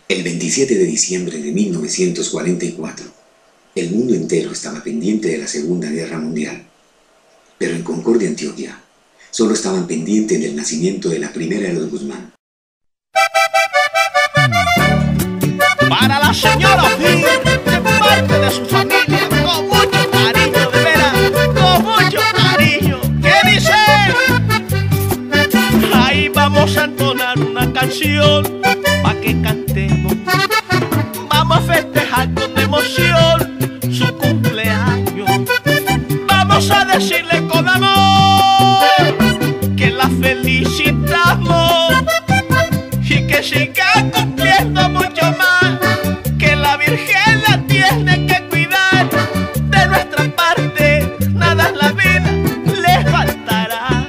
El 27 de diciembre de 1944, el mundo entero estaba pendiente de la Segunda Guerra Mundial. Pero en Concordia, Antioquia, solo estaban pendientes del nacimiento de la primera de los Guzmán. Para la señora Ofir, de parte de su familia, con mucho cariño, de veras, con mucho cariño. ¿Qué dice? Ahí vamos a entonar una canción pa' que cantemos. Vamos a festejar con emoción su cumpleaños. Vamos a decirle con amor que la felicitamos y que siga cumpliendo mucho más, que la Virgen la tiene que cuidar. De nuestra parte nada en la vida le faltará.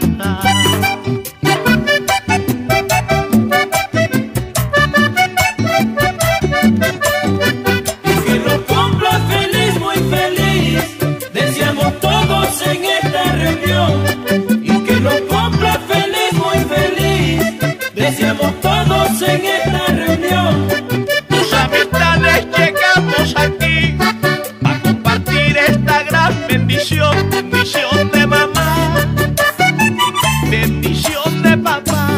Que lo cumpla feliz, muy feliz, deseamos todos en esta reunión. Y que lo cumpla feliz, muy feliz, deseamos todos en esta reunión. Tus amistades llegamos aquí a compartir esta gran bendición. Bendición de mamá, bendición de papá,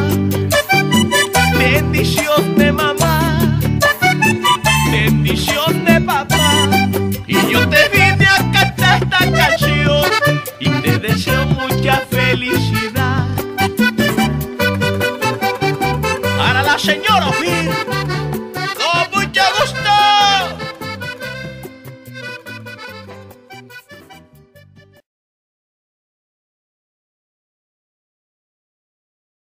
bendición de mamá, bendición de papá. Y yo te vine a cantar esta canción y te deseo mucha felicidad. Para la señora Ofir,